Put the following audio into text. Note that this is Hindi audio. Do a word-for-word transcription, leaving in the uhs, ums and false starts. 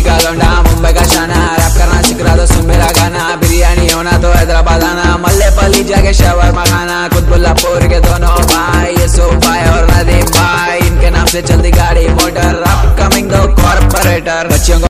का लौंडा मुंबई का शाना, रैप करना सीख रहा तो सुन मेरा गाना, बिरयानी होना तो हैदराबाद आना, मल्ले पली जाके शवरमा खाना, कुतुबुल्लापुर के दोनों भाई यूसुफ भाई और नदीम भाई, इनके नाम से चलती गाड़ी मोटर, अपकमिंग दो कॉर्पोरेटर, बच्चियों को